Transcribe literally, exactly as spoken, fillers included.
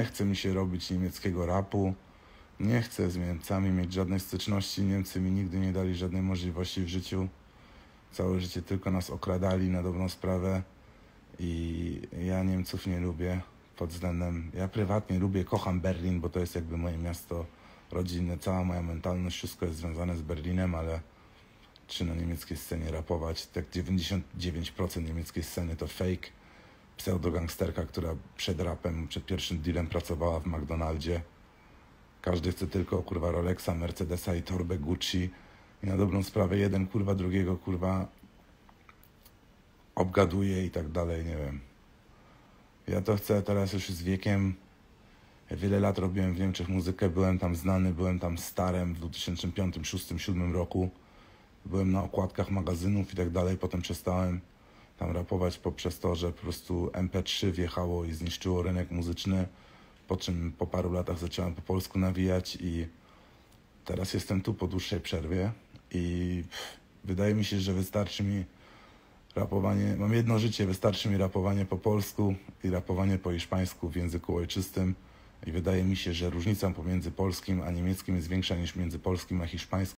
chce mi się robić niemieckiego rapu. Nie chcę z Niemcami mieć żadnej styczności. Niemcy mi nigdy nie dali żadnej możliwości w życiu. Całe życie tylko nas okradali na dobrą sprawę. I ja Niemców nie lubię pod względem... Ja prywatnie lubię, kocham Berlin, bo to jest jakby moje miasto rodzinne. Cała moja mentalność, wszystko jest związane z Berlinem, ale czy na niemieckiej scenie rapować? Tak dziewięćdziesiąt dziewięć procent niemieckiej sceny to fake. Pseudogangsterka, która przed rapem, przed pierwszym dealem pracowała w McDonaldzie. Każdy chce tylko kurwa Rolexa, Mercedesa i torbę Gucci. I na dobrą sprawę jeden kurwa drugiego kurwa obgaduje i tak dalej, nie wiem. Ja to chcę teraz już z wiekiem. Ja wiele lat robiłem w Niemczech muzykę, byłem tam znany, byłem tam starem w dwa tysiące piątym, dwa tysiące szóstym, dwa tysiące siódmym roku. Byłem na okładkach magazynów i tak dalej, potem przestałem tam rapować poprzez to, że po prostu M P trzy wjechało i zniszczyło rynek muzyczny, po czym po paru latach zacząłem po polsku nawijać i teraz jestem tu po dłuższej przerwie i pff, wydaje mi się, że wystarczy mi rapowanie, mam jedno życie, wystarczy mi rapowanie po polsku i rapowanie po hiszpańsku w języku ojczystym i wydaje mi się, że różnica pomiędzy polskim a niemieckim jest większa niż między polskim a hiszpańskim.